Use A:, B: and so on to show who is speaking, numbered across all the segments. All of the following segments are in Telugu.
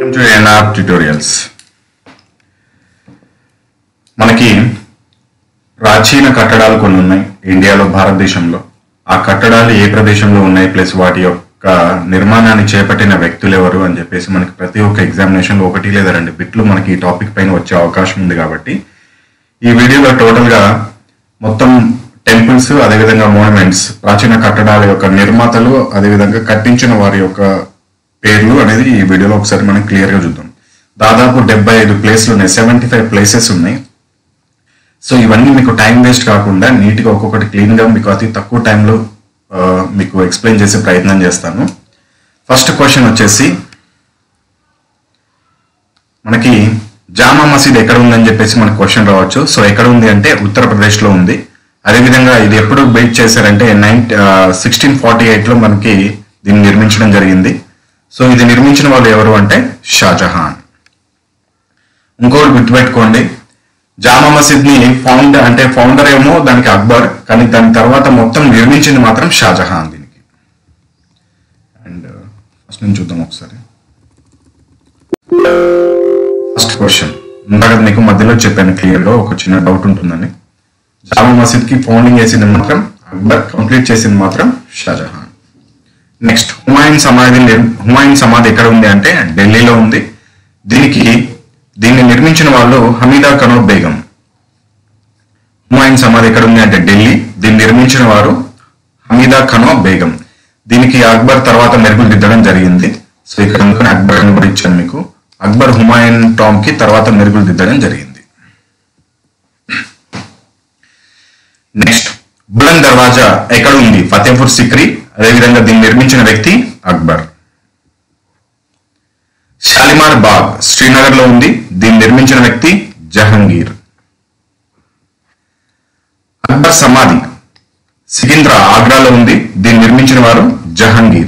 A: Welcome to NR Tutorials. మనకి ప్రాచీన కట్టడాలు కొన్ని ఉన్నాయి ఇండియాలో, భారతదేశంలో. ఆ కట్టడాలు ఏ ప్రదేశంలో ఉన్నాయి, ప్లస్ వాటి యొక్క నిర్మాణాన్ని చేపట్టిన వ్యక్తులు ఎవరు అని చెప్పేసి మనకి ప్రతి ఒక్క ఎగ్జామినేషన్లో 1 లేదా 2 బిట్లు మనకి ఈ టాపిక్ పైన వచ్చే అవకాశం ఉంది. కాబట్టి ఈ వీడియోలో టోటల్గా మొత్తం టెంపుల్స్, అదేవిధంగా మోనుమెంట్స్, ప్రాచీన కట్టడాల యొక్క నిర్మాతలు, అదేవిధంగా కట్టించిన వారి యొక్క పేర్లు అనేది ఈ వీడియోలో ఒకసారి మనం క్లియర్గా చూద్దాం. దాదాపు 75 ప్లేస్లు ఉన్నాయి, 75 ప్లేసెస్ ఉన్నాయి. సో ఇవన్నీ మీకు టైం వేస్ట్ కాకుండా నీట్గా ఒక్కొక్కటి క్లీన్గా మీకు అతి తక్కువ టైంలో మీకు ఎక్స్ప్లెయిన్ చేసే ప్రయత్నం చేస్తాను. ఫస్ట్ క్వశ్చన్ వచ్చేసి మనకి జామా మసీద్ ఎక్కడ ఉందని చెప్పేసి మనకు క్వశ్చన్ రావచ్చు. సో ఎక్కడ ఉంది అంటే ఉత్తరప్రదేశ్లో ఉంది. అదేవిధంగా ఇది ఎప్పుడు బిల్డ్ చేశారంటే 1648లో మనకి దీన్ని నిర్మించడం జరిగింది. సో ఇది నిర్మించిన వాళ్ళు ఎవరు అంటే షాజహాన్. ఇంకొకటి గుర్తుపెట్టుకోండి, జామా మసీద్ ని ఫౌండర్ ఏమో దానికి అక్బర్, కానీ దాని తర్వాత మొత్తం నిర్మించింది మాత్రం షాజహాన్ దీనికి. అండ్ ఫస్ట్ నుంచి చూద్దాం ఒకసారి. ఫస్ట్ క్వశ్చన్ ఇందాక మీకు మధ్యలో చెప్పాను క్లియర్గా, ఒక చిన్న డౌట్ ఉంటుందని. జామా మసీద్ కి ఫౌండింగ్ చేసింది మాత్రం అక్బర్, కంప్లీట్ చేసింది మాత్రం షాజహాన్. నెక్స్ట్ హుమాయూన్ సమాధి ఎక్కడ ఉంది అంటే ఢిల్లీలో ఉంది. దీన్ని నిర్మించిన వాళ్ళు హమీదా ఖనో బేగం. హుమాయూన్ సమాధి ఎక్కడ ఉంది అంటే ఢిల్లీ, దీన్ని నిర్మించిన వారు హమీదా ఖనో బేగం. దీనికి అక్బర్ తర్వాత మెరుగులు దిద్దడం జరిగింది. సో ఇక్కడ అక్బర్ అని కూడా ఇచ్చాను మీకు. అక్బర్ హుమాయూన్ టాంబ్ కి తర్వాత మెరుగులు దిద్దడం జరిగింది. నెక్స్ట్ బులంద్ దర్వాజా ఎక్కడ ఉంది? ఫతేపూర్ సిక్రీ. అదేవిధంగా దీన్ని నిర్మించిన వ్యక్తి అక్బర్. షాలిమార్ బాగ్ శ్రీనగర్ లో ఉంది. దీన్ని నిర్మించిన వ్యక్తి జహంగీర్. అక్బర్ సమాధి సికింద్రా ఆగ్రాలో ఉంది. దీన్ని నిర్మించిన వారు జహంగీర్.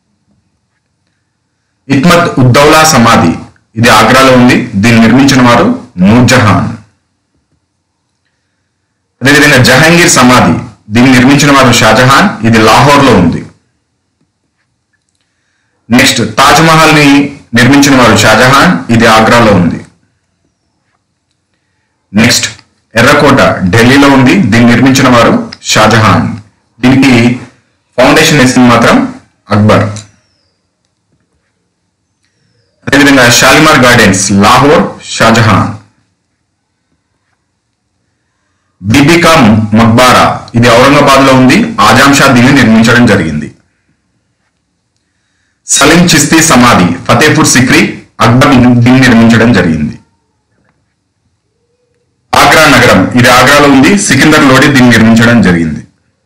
A: ఇత్మత్ ఉద్దౌలా సమాధి ఇది ఆగ్రాలో ఉంది. దీన్ని నిర్మించిన వారు నూర్జహాన్. అదేవిధంగా జహంగీర్ సమాధి దీన్ని నిర్మించిన వారు షాజహాన్. ఇది లాహోర్ లో ఉంది. నెక్స్ట్ తాజ్ మహల్ ని నిర్మించిన వారు షాజహాన్. ఇది ఆగ్రాలో ఉంది. నెక్స్ట్ ఎర్రకోట ఢిల్లీలో ఉంది. దీన్ని నిర్మించిన వారు షాజహాన్. దీనికి ఫౌండేషన్ వేసింది మాత్రం అక్బర్. అదేవిధంగా షాలిమార్ గార్డెన్స్ లాహోర్, షాజహాన్. బీబీకా మక్బారా ఇది ఔరంగాబాద్ లో ఉంది. ఆజాం షా దీన్ని నిర్మించడం జరిగింది. సలీం చిస్తీ సమాధి ఫతేపూర్ సిక్రీ, అక్బర్ దీన్ని నిర్మించడం జరిగింది. ఆగ్రా నగరం ఇది ఆగ్రాలో ఉంది. సికిందర్ లోడి దీన్ని నిర్మించడం జరిగింది.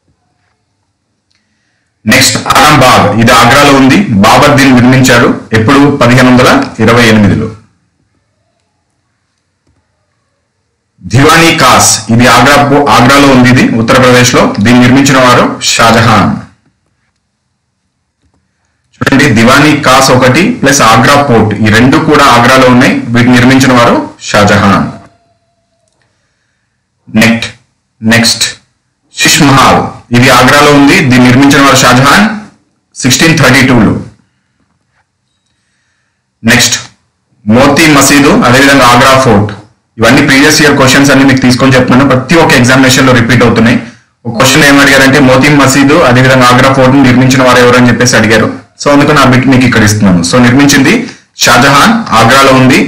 A: నెక్స్ట్ ఆలంబాగ్ ఇది ఆగ్రాలో ఉంది. బాబర్ దీన్ని నిర్మించాడు. ఎప్పుడు? 1528లో. దివానీ కాస్ ఇది ఆగ్రాలో ఉంది. ఇది ఉత్తరప్రదేశ్ లో. దీన్ని నిర్మించిన వారు షాజహాన్. చూడండి, దివానీ కాస్ ఒకటి ప్లస్ ఆగ్రా పోర్ట్ ఈ రెండు కూడా ఆగ్రాలో ఉన్నాయి. వీటిని నిర్మించిన వారు షాజహాన్. నెక్స్ట్ శిష్ మహల్ ఇది ఆగ్రాలో ఉంది. దీన్ని నిర్మించిన వారు షాజహాన్ 1632లో. నెక్స్ట్ మోతీ మసీదు, అదేవిధంగా ఆగ్రా ఫోర్ట్. ఇవన్నీ ప్రీవియస్ ఇయర్ క్వశ్చన్స్ అన్ని మీకు తీసుకొని చెప్తున్నాను. ప్రతి ఒక్క ఎగ్జామినేషన్ లో రిపీట్ అవుతున్నాయి. ఒక క్వశ్చన్ ఏమడిగారంటే మోతీ మసీదు అదేవిధంగా ఆగ్రా ఫోర్ట్ నిర్మించిన వారు ఎవరు అని చెప్పేసి అడిగారు. సో అందుకని ఆ బిట్ మీకు ఇక్కడ ఇస్తున్నాను. సో నిర్మించింది షాజహాన్, ఆగ్రాలో ఉంది.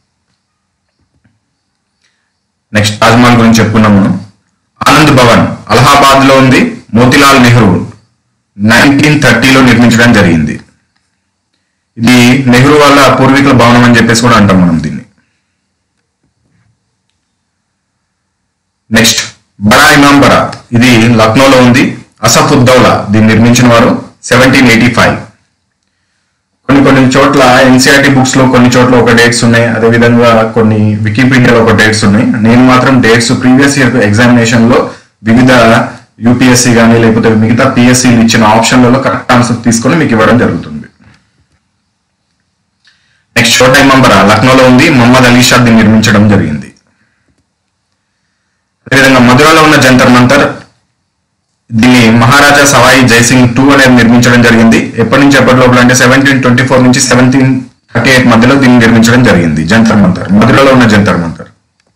A: నెక్స్ట్ తాజ్మహల్ గురించి చెప్పుకున్నాము. ఆనంద్ భవన్ అలహాబాద్ లో ఉంది. మోతీలాల్ నెహ్రూ 1930లో నిర్మించడం జరిగింది. ఇది నెహ్రూ వాళ్ళ పూర్వీకుల భవనం అని చెప్పేసి కూడా అంటాం మనం దీన్ని. నెక్స్ట్ బడా ఇమాంబరా ఇది లక్నోలో ఉంది. అసఫ్ ఉద్దౌలా దీన్ని నిర్మించిన వారు 1785. కొన్ని చోట్ల ఎన్సీఆర్టీ బుక్స్ లో కొన్ని చోట్ల ఒక డేట్స్ ఉన్నాయి, అదేవిధంగా కొన్ని వికీపీడియాలో ఒక డేట్స్ ఉన్నాయి. నేను మాత్రం డేట్స్ ప్రీవియస్ ఇయర్ ఎగ్జామినేషన్ లో వివిధ యూపీఎస్సీ కానీ లేకపోతే మిగతా పిఎస్సీలు ఇచ్చిన ఆప్షన్లలో కరెక్ట్ ఆన్సర్ తీసుకొని మీకు ఇవ్వడం జరుగుతుంది. నెక్స్ట్ చోటా ఇమాంబరా లక్నోలో ఉంది. మొహమ్మద్ అలీ షా దీన్ని నిర్మించడం జరిగింది. అదేవిధంగా మధురలో ఉన్న జంతర్ మంతర్ దీన్ని మహారాజా సవాయి జైసింగ్ II అనేది నిర్మించడం జరిగింది. ఎప్పటి నుంచి ఎప్పటి లోపల అంటే 1724 నుంచి 1730 38 మధ్యలో దీన్ని నిర్మించడం జరిగింది. జంతర్ మంతర్, మధురలో ఉన్న జంతర్ మంతర్.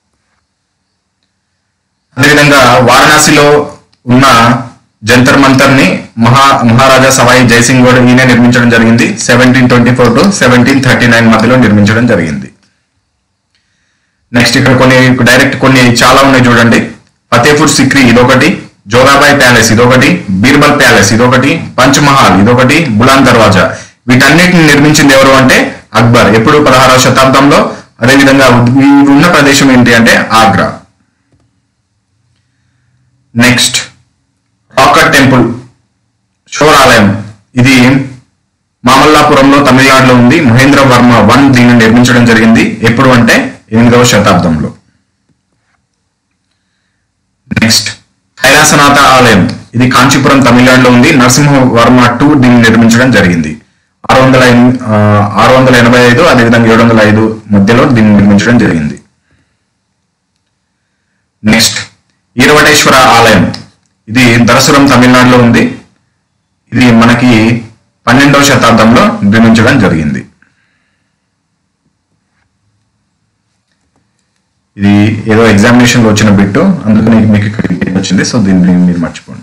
A: అదేవిధంగా వారణాసిలో ఉన్న జంతర్ మంతర్ ని మహారాజా సవాయి జైసింగ్ కూడా ఈయన నిర్మించడం జరిగింది. 1724 to 1739 మధ్యలో నిర్మించడం జరిగింది. నెక్స్ట్ ఇక్కడ కొన్ని చాలా ఉన్నాయి చూడండి. ఫతేపూర్ సిక్రీ ఇదొకటి, జోగాబాయ్ ప్యాలెస్ ఇదొకటి, బీర్బల్ ప్యాలెస్ ఇదొకటి, పంచ్ మహల్ ఇదొకటి, బులాన్ దర్వాజా. వీటన్నిటిని నిర్మించింది ఎవరు అంటే అక్బర్. ఎప్పుడు 16వ శతాబ్దంలో. అదేవిధంగా ఉన్న ప్రదేశం ఏంటి అంటే Agra. Next rock cut temple, shore ఆలయం, ఇది మామల్లాపురంలో తమిళనాడులో ఉంది. మహేంద్ర వర్మ 1 దీన్ని నిర్మించడం జరిగింది. ఎప్పుడు అంటే 8వ శతాబ్దంలో. నెక్స్ట్ కైలాసనాథ ఆలయం, ఇది కాంచీపురం తమిళనాడులో ఉంది. నరసింహవర్మ 2 దీన్ని నిర్మించడం జరిగింది. 685 అదేవిధంగా 705 మధ్యలో దీన్ని నిర్మించడం జరిగింది. నెక్స్ట్ ఈరవటేశ్వర ఆలయం, ఇది దరసురం తమిళనాడులో ఉంది. ఇది మనకి 12వ శతాబ్దంలో నిర్మించడం జరిగింది. ఇది ఏదో ఎగ్జామినేషన్ లో వచ్చిన బిట్టు, అందుకని మీకు ఇక్కడ వచ్చింది. సో దీన్ని మీరు మర్చిపోండి.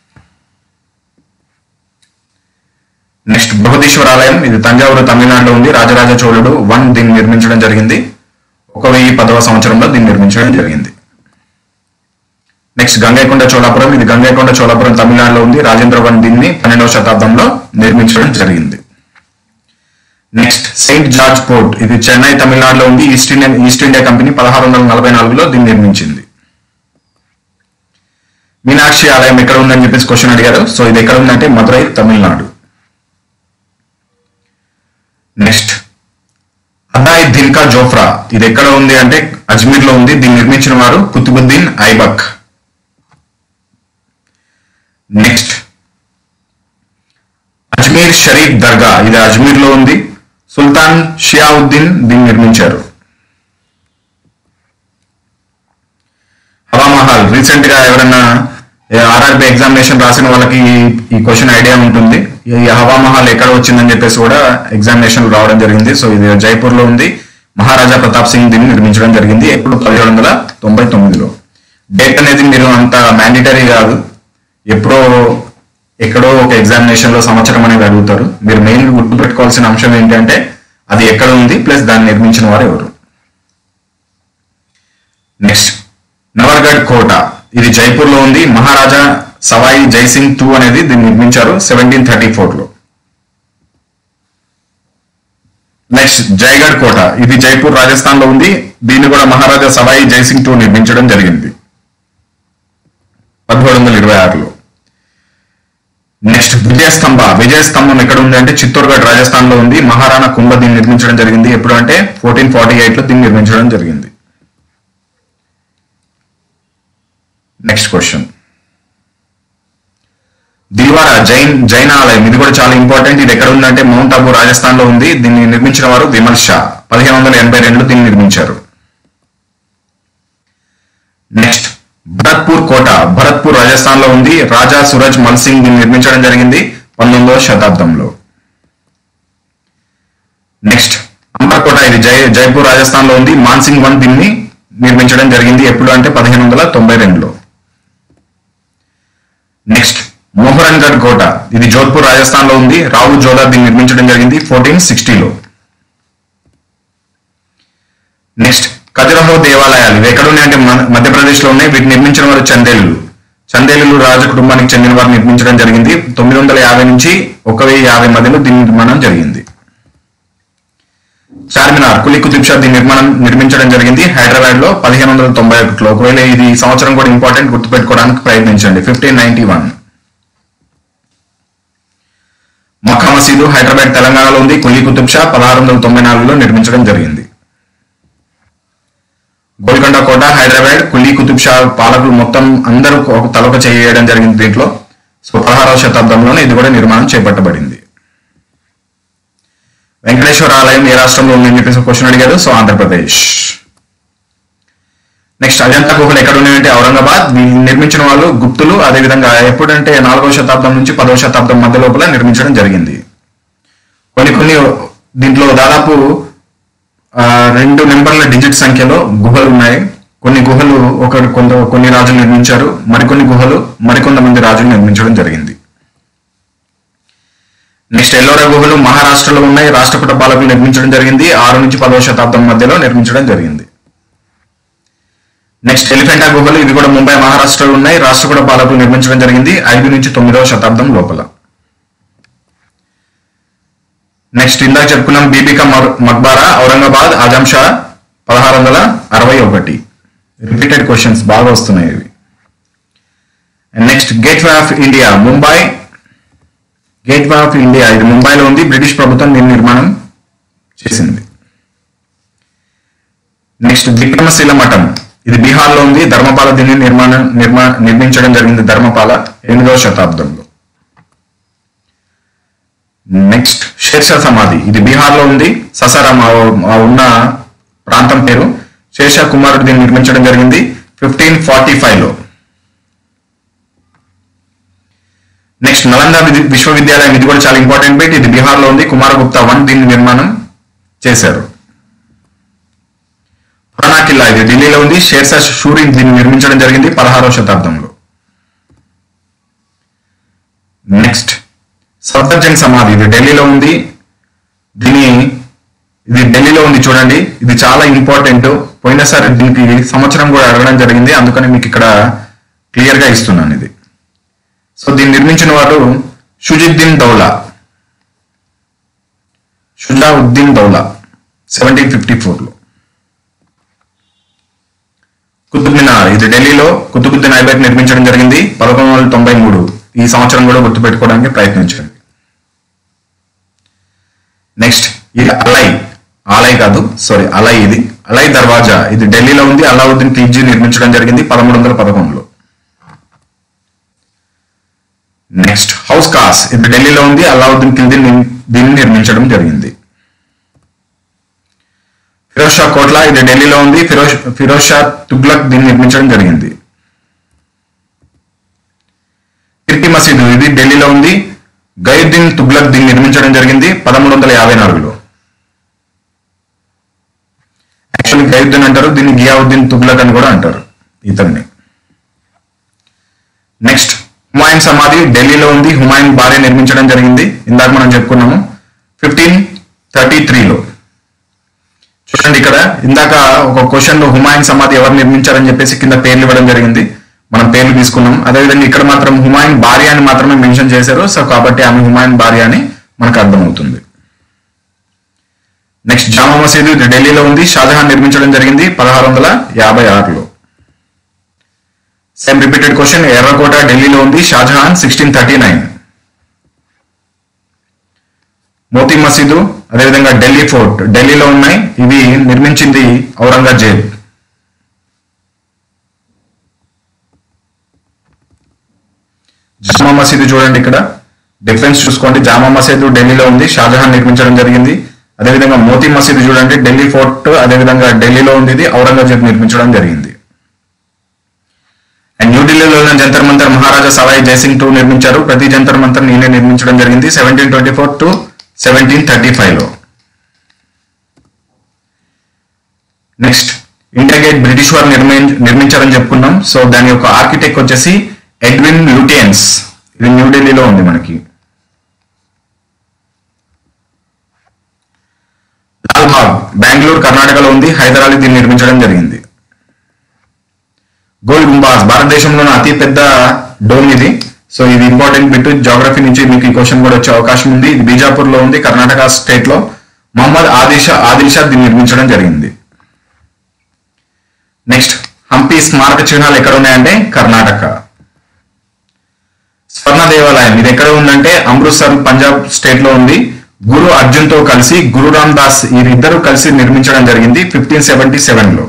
A: నెక్స్ట్ బృహదీశ్వర ఆలయం, ఇది తంజావూరు తమిళనాడులో ఉంది. రాజరాజ చోళుడు 1 దీన్ని నిర్మించడం జరిగింది. 1010వ సంవత్సరంలో దీన్ని నిర్మించడం జరిగింది. నెక్స్ట్ గంగైకొండ చోళాపురం, ఇది గంగైకొండ చోళాపురం తమిళనాడులో ఉంది. రాజేంద్ర 1 దీన్ని 12వ శతాబ్దంలో నిర్మించడం జరిగింది. నెక్స్ట్ సెయింట్ జార్జ్ పోర్ట్, ఇది చెన్నై తమిళనాడులో ఉంది. ఈస్ట్ ఇండియా కంపెనీ 1644లో దీన్ని నిర్మించింది. మీనాక్షి ఆలయం ఎక్కడ ఉందని చెప్పేసి క్వశ్చన్ అడిగారు. సో ఇది ఎక్కడ ఉందంటే మదురై తమిళనాడు. నెక్స్ట్ అదాయ్ దిల్కా జోఫ్రా, ఇది ఎక్కడ ఉంది అంటే అజ్మీర్ లో ఉంది. దీన్ని నిర్మించిన వారు కుతుబుద్దీన్ ఐబక్. నెక్స్ట్ అజ్మీర్ షరీఫ్ దర్గా, ఇది అజ్మీర్ లో ఉంది. సుల్తాన్ షియావుద్దీన్ దీన్ని నిర్మించారు. హవామహల్, రీసెంట్ గా ఎవరైనా ఆర్ఆర్బి ఎగ్జామినేషన్ రాసిన వాళ్ళకి ఈ క్వశ్చన్ ఐడియా ఉంటుంది. ఈ హవామహల్ ఎక్కడ వచ్చిందని చెప్పేసి కూడా ఎగ్జామినేషన్ రావడం జరిగింది. సో ఇది జైపూర్ లో ఉంది. మహారాజా ప్రతాప్ సింగ్ దీన్ని నిర్మించడం జరిగింది. ఎప్పుడు 1799లో. డేట్ అనేది మీరు అంత మ్యాండేటరీ కాదు, ఎక్కడో ఒక ఎగ్జామినేషన్ లో సంవత్సరం అనేది అడుగుతారు. మీరు మెయిన్ గుర్తు పెట్టుకోవాల్సిన అంశం ఏంటంటే అది ఎక్కడ ఉంది ప్లస్ దాన్ని నిర్మించిన వారు ఎవరు. నెక్స్ట్ నవర్గఢ్ కోట, ఇది జైపూర్ లో ఉంది. మహారాజా సవాయి జైసింగ్ 2 అనేది దీన్ని నిర్మించారు 1734లో. నెక్స్ట్ జైగఢ్ కోట, ఇది జైపూర్ రాజస్థాన్ లో ఉంది. దీన్ని కూడా మహారాజా సవాయి జైసింగ్ 2 నిర్మించడం జరిగింది 1726లో. నెక్స్ట్ విజయస్తంభం ఎక్కడ ఉంది అంటే చిత్తూర్గఢ్ రాజస్థాన్ లో ఉంది. మహారాణా కుంభ దీన్ని నిర్మించడం జరిగింది. ఎప్పుడు అంటే 1448లో దీన్ని నిర్మించడం జరిగింది. నెక్స్ట్ క్వశ్చన్ దిల్వారా జైన్ ఆలయం, ఇది కూడా చాలా ఇంపార్టెంట్. ఇది ఎక్కడ ఉందంటే మౌంట్ అబూ రాజస్థాన్ లో ఉంది. దీన్ని నిర్మించిన వారు విమల్ షా. 1582లో దీన్ని నిర్మించారు. నెక్స్ట్ భరత్పూర్ కోట, భరత్పూర్ రాజస్థాన్ లో ఉంది. రాజా సూరజ్ మల్ సింగ్ దీన్ని నిర్మించడం జరిగింది 19వ శతాబ్దంలో. నెక్స్ట్ అమర్కోట, ఇది జైపూర్ రాజస్థాన్ లో ఉంది. మాన్సింగ్ 1 దీన్ని నిర్మించడం జరిగింది. ఎప్పుడు అంటే 1592లో. నెక్స్ట్ మోహరన్గఢ్ కోట, ఇది జోధ్పూర్ రాజస్థాన్ లో ఉంది. రావు జోదా దీన్ని నిర్మించడం జరిగింది 1460లో. నెక్స్ట్ ఖజురహో దేవాలయాలు, ఇవి ఎక్కడ ఉన్నాయంటే మధ్యప్రదేశ్ లో ఉన్నాయి. వీటిని నిర్మించిన వారు చందేలులు రాజ కుటుంబానికి చెందిన వారు నిర్మించడం జరిగింది. 950 నుంచి 1050 మధ్యలో దీని నిర్మాణం జరిగింది. చార్మినార్, కులీ కుతుబ్ షా దీని నిర్మించడం జరిగింది హైదరాబాద్ లో 1591లో. ఒకవేళ ఇది సంవత్సరం కూడా ఇంపార్టెంట్, గుర్తుపెట్టుకోవడానికి ప్రయత్నించండి. 1591. మక్కా మసీదు హైదరాబాద్ తెలంగాణలో ఉంది. కులీ కుతుబ్ షా 1694లో నిర్మించడం జరిగింది. గోల్కొండ కోట హైదరాబాద్, కులీ కుతుబ్ షా పాలకులు మొత్తం అందరూ తలొక చేయడం జరిగింది దీంట్లో. సో 16వ శతాబ్దంలోనే ఇది కూడా నిర్మాణం చేపట్టబడింది. వెంకటేశ్వర ఆలయం ఏ రాష్ట్రంలో ఉందని చెప్పేసి క్వశ్చన్ అడిగారు. సో ఆంధ్రప్రదేశ్. నెక్స్ట్ అజంతా గుహలు ఎక్కడ ఉన్నాయంటే ఔరంగాబాద్. దీన్ని నిర్మించిన వాళ్ళు గుప్తులు. అదేవిధంగా ఎప్పుడంటే 4వ శతాబ్దం నుంచి 10వ శతాబ్దం మధ్య లోపల నిర్మించడం జరిగింది. కొన్ని దీంట్లో దాదాపు 2 నెంబర్ల డిజిట్ సంఖ్యలో గుహలు ఉన్నాయి. కొన్ని గుహలు కొన్ని రాజులు నిర్మించారు, మరికొన్ని గుహలు మరికొంతమంది రాజులు నిర్మించడం జరిగింది. నెక్స్ట్ ఎల్లోరా గుహలు మహారాష్ట్రలో ఉన్నాయి. రాష్ట్రకూట పాలకులు నిర్మించడం జరిగింది. 6 నుంచి 10వ శతాబ్దం మధ్యలో నిర్మించడం జరిగింది. నెక్స్ట్ ఎలిఫెంటా గుహలు, ఇవి కూడా ముంబై మహారాష్ట్రలో ఉన్నాయి. రాష్ట్రకూట పాలకులు నిర్మించడం జరిగింది 5 నుంచి 9వ శతాబ్దం లోపల. నెక్స్ట్ ఇందాక చెప్పుకున్నాం బీబీకా మక్బారా, ఔరంగాబాద్, ఆజం షా 1661. రిపీటెడ్ క్వశ్చన్స్ బాగా వస్తున్నాయి ఇవి. Next gateway of India Mumbai. Gateway of India ఇది ముంబైలో ఉంది. బ్రిటిష్ ప్రభుత్వం దీన్ని నిర్మాణం చేసింది. నెక్స్ట్ విక్రమశీల మఠం, ఇది బీహార్లో ఉంది. ధర్మపాల దీన్ని నిర్మించడం జరిగింది. ధర్మపాల 8వ శతాబ్దంలో. నెక్స్ట్ షేర్షా సమాధి, ఇది బీహార్లో ఉంది. ససారాం ఉన్న ప్రాంతం పేరు. షేర్షా కుమారుడు దీన్ని నిర్మించడం జరిగింది 1545లో. నెక్స్ట్ నలంద విశ్వవిద్యాలయం, ఇది కూడా చాలా ఇంపార్టెంట్ బిట్. ఇది బీహార్లో ఉంది. కుమారగుప్తా 1 దీన్ని నిర్మాణం చేశారు. పురాణా కిల్లా, ఇది ఢిల్లీలో ఉంది. షేర్షా షూరి దీన్ని నిర్మించడం జరిగింది 16వ శతాబ్దంలో. నెక్స్ట్ సఫ్దర్జంగ్ సమాధి, ఇది ఢిల్లీలో ఉంది. ఇది ఢిల్లీలో ఉంది చూడండి. ఇది చాలా ఇంపార్టెంట్. పోయినసారి దీనికి సంవత్సరం కూడా అడగడం జరిగింది, అందుకని మీకు ఇక్కడ క్లియర్ గా ఇస్తున్నాను ఇది. సో దీన్ని నిర్మించిన వారు షుజాఉద్దీన్ దౌలా 1754లో. కుతుబ్ మినార్, ఇది ఢిల్లీలో కుతుబుద్దీన్ ఐబక్ నిర్మించడం జరిగింది 1193. ఈ సంవత్సరం కూడా గుర్తుపెట్టుకోవడానికి ప్రయత్నించండి. నెక్స్ట్ ఇది అలై దర్వాజా, ఇది ఢిల్లీలో ఉంది. అలావుద్దీన్ ఖిల్జీ నిర్మించడం జరిగింది 1311లో. నెక్స్ట్ హౌస్ కాస్, ఇది ఢిల్లీలో ఉంది. అలావుద్దీన్ ఖిల్జీ దీన్ని నిర్మించడం జరిగింది. ఫిరోజ్ షా కోట్లా, ఇది ఢిల్లీలో ఉంది. ఫిరోజ్ షా తుగ్లక్ దీన్ని నిర్మించడం జరిగింది. కిర్తి మసీదు, ఇది ఢిల్లీలో ఉంది. గయుద్దీన్ తుగ్లక్ దీన్ని నిర్మించడం జరిగింది 1354లో. యాక్చువల్లీ గయుద్దీన్ అంటారు, దీన్ని గియావుద్దీన్ తుగ్లక్ అని కూడా అంటారు ఇతన్ని. నెక్స్ట్ హుమాయూన్ సమాధి ఢిల్లీలో ఉంది. హుమాయూన్ భార్య నిర్మించడం జరిగింది. ఇందాక మనం చెప్పుకున్నాము 1533లో. చూడండి ఇక్కడ ఇందాక ఒక క్వశ్చన్ లో హుమాయూన్ సమాధి ఎవరు నిర్మించారని చెప్పేసి కింద పేర్లు ఇవ్వడం జరిగింది. మనం పేర్లు తీసుకున్నాం. అదేవిధంగా ఇక్కడ మాత్రం హుమాయూన్ భార్య అని మాత్రమే మెన్షన్ చేశారు. సో కాబట్టి ఆమె హుమాయూన్ భార్య అని మనకు అర్థమవుతుంది. నెక్స్ట్ జామా మసీదు ఢిల్లీలో ఉంది. షాజహాన్ నిర్మించడం జరిగింది 1656లో. Same repeated question. ఎర్రకోట ఢిల్లీలో ఉంది. షాజహాన్ 1639. మోతీ మసీదు అదేవిధంగా ఢిల్లీ ఫోర్ట్ ఢిల్లీలో ఉన్నాయి. ఇవి నిర్మించింది ఔరంగజేబ్. జామా మసీదు చూడండి, ఇక్కడ డిఫరెన్స్ చూసుకోండి. జామా మసీదు ఢిల్లీలో ఉంది. షాజహాన్ నిర్మించడం జరిగింది. అదేవిధంగా మోతీ మసీదు చూడండి, ఢిల్లీ ఫోర్ట్ అదేవిధంగా ఢిల్లీలో ఉంది. ఇది ఔరంగజేబ్ నిర్మించడం జరిగింది. అండ్ న్యూఢిల్లీలో ఉన్న జంతర్ మంతర్ మహారాజా సవాయి జయసింగ్ II నిర్మించారు. ప్రతి జంతర్ మంతర్ ఈయన నిర్మించడం జరిగింది 1724 to 1735లో. నెక్స్ట్ ఇండియా గేట్ బ్రిటిష్ వారు నిర్మించారని చెప్పుకున్నాం. సో దాని యొక్క ఆర్కిటెక్ట్ వచ్చేసి ఎడ్విన్ లూటియన్స్. ఇది న్యూఢిల్లీలో ఉంది మనకి. లాల్బాగ్ బెంగళూరు కర్ణాటకలో ఉంది. హైదరాబాద్ దీన్ని నిర్మించడం జరిగింది. గోల్ గుంబాజ్ భారతదేశంలోని అతి పెద్ద డోమ్ ఇది. సో ఇది ఇంపార్టెంట్ బిట్. జాగ్రఫీ నుంచి మీకు ఈ క్వశ్చన్ కూడా వచ్చే అవకాశం ఉంది. ఇది బీజాపూర్ లో ఉంది, కర్ణాటక స్టేట్ లో. మొహమ్మద్ ఆదిల్ షా దీన్ని నిర్మించడం జరిగింది. నెక్స్ట్ హంపి స్మారక చిహ్నాలు ఎక్కడ ఉన్నాయంటే కర్ణాటక. స్వర్ణ దేవాలయం ఇది ఎక్కడ ఉందంటే అమృత్సర్ పంజాబ్ స్టేట్ లో ఉంది. గురు అర్జున్ తో కలిసి గురు రామ్ దాస్ వీరిద్దరూ కలిసి నిర్మించడం జరిగింది 1577లో.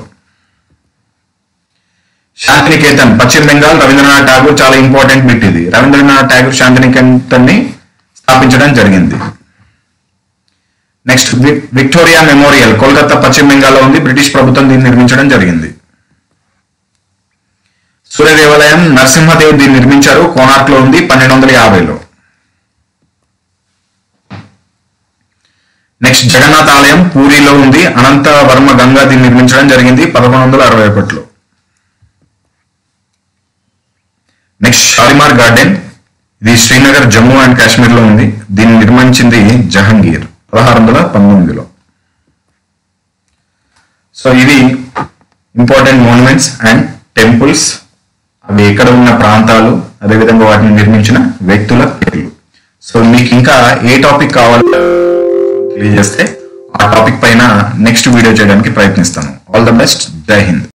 A: శాంతినికేతన్ పశ్చిమ బెంగాల్ రవీంద్రనాథ్ ఠాగూర్. చాలా ఇంపార్టెంట్ బిట్ ఇది. రవీంద్రనాథ్ ఠాగూర్ శాంతినికేతన్ ని స్థాపించడం జరిగింది. నెక్స్ట్ విక్టోరియా మెమోరియల్ కోల్కతా పశ్చిమ బెంగాల్లో ఉంది. బ్రిటిష్ ప్రభుత్వం దీన్ని నిర్మించడం జరిగింది. సూర్య దేవాలయం నరసింహదేవ్ దీన్ని నిర్మించారు. కోనార్క్ లో ఉంది 1250లో. నెక్స్ట్ జగన్నాథ్ ఆలయం పూరిలో ఉంది. అనంత వర్మ గంగా దీన్ని నిర్మించడం జరిగింది 1161లో. నెక్స్ట్ షాలిమార్ గార్డెన్, ఇది శ్రీనగర్ జమ్మూ అండ్ కాశ్మీర్ లో ఉంది. దీన్ని నిర్మించింది జహంగీర్ 1619లో. సో ఇవి ఇంపార్టెంట్ మోన్యుమెంట్స్ అండ్ టెంపుల్స్, అవి ఎక్కడ ఉన్న ప్రాంతాలు, అదేవిధంగా వాటిని నిర్మించిన వ్యక్తుల పేర్లు. సో మీకు ఇంకా ఏ టాపిక్ కావాలో తెలియజేస్తే ఆ టాపిక్ పైన నెక్స్ట్ వీడియో చేయడానికి ప్రయత్నిస్తాను. All the best. Jai Hind.